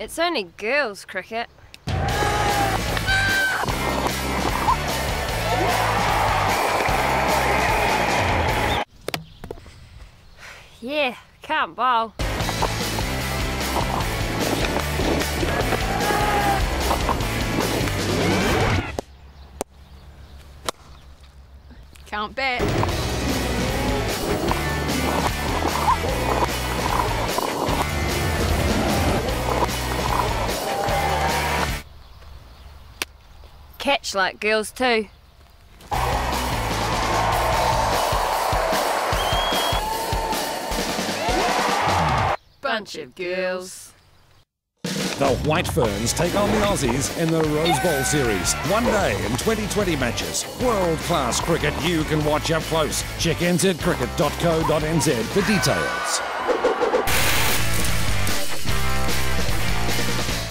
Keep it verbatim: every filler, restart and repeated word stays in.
It's only girls' cricket. Yeah, can't bowl. Can't bet. Catch like girls too. Bunch of girls. The White Ferns take on the Aussies in the Rose Bowl Series. One day in twenty twenty matches. World-class cricket you can watch up close. Check n z cricket dot co dot n z for details.